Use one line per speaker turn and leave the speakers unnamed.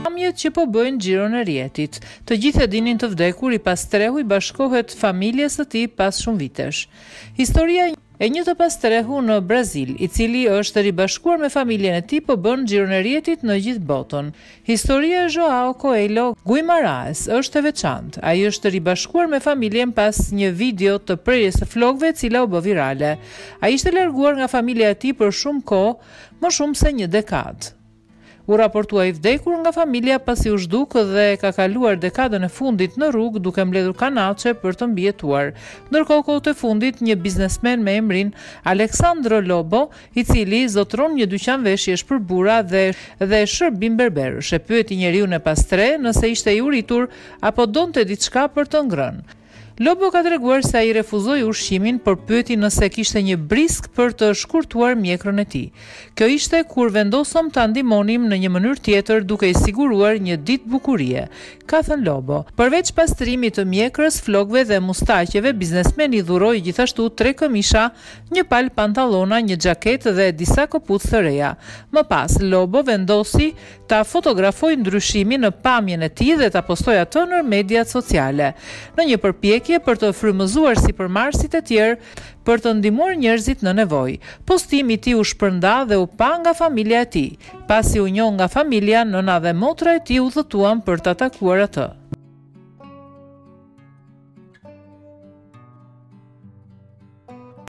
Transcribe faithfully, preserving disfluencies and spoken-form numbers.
pamjet që po bëjnë xhiron e rjetit. Të gjithë e dinin të vdekur i Pastrehu i bashkohet familjes së tij pas shumë vitesh. Historia e një të Pastrehu në Brazil, i cili është ribashkuar me familjen e tij, po bën xhiron e rjetit në gjithë botën. Historia e Joao Coelho Guimaraes është e veçantë. Ai është ribashkuar me familjen pas një video të prerjes së flokëve, e cila u bë virale. Ai ishte larguar nga familja e tij për shumë kohë, më shumë se një dekadë. U raportua i vdekur nga familja pasi u zhduk dhe ka kaluar dekadën e fundit në rrugë duke mbledhur kanaçe për të mbijetuar. Ndërkohë kohët e fundit një biznesmen me emrin Alexandro Lobo, i cili zotron një dyqan veshjesh për burra dhe dhe shërbim berberësh, e pyeti njeriun e Pastre nëse ishte i uritur apo donte diçka për të ngrënë. Lobo ka treguar se ai refuzoi ushqimin, por pyeti nëse kishte një brisk për të shkurtuar mjekrën e tij. Kjo ishte kur vendosëm ta ndihmonim në një mënyrë tjetër duke i siguruar një ditë bukurie, ka thënë Lobo. Përveç pastrimit të mjekrës, flokëve dhe mustaqeve, biznesmeni dhuroi gjithashtu tre këmisha, një palë pantallona, një xhaketë dhe disa këpucë të reja. Më pas, Lobo vendosi ta fotografoj ndryshimin në pamjen e tij dhe ta postoj atë në mediat sociale, në një përpjekje për të frymëzuar sipërmarrësit e tjerë për të ndihmuar njerëzit në nevojë. Postimi i tij u shpërnda dhe u pa nga familja e tij. Pasi u njoh nga familja, nëna dhe motra e tij udhëtuan për ta takuar atë.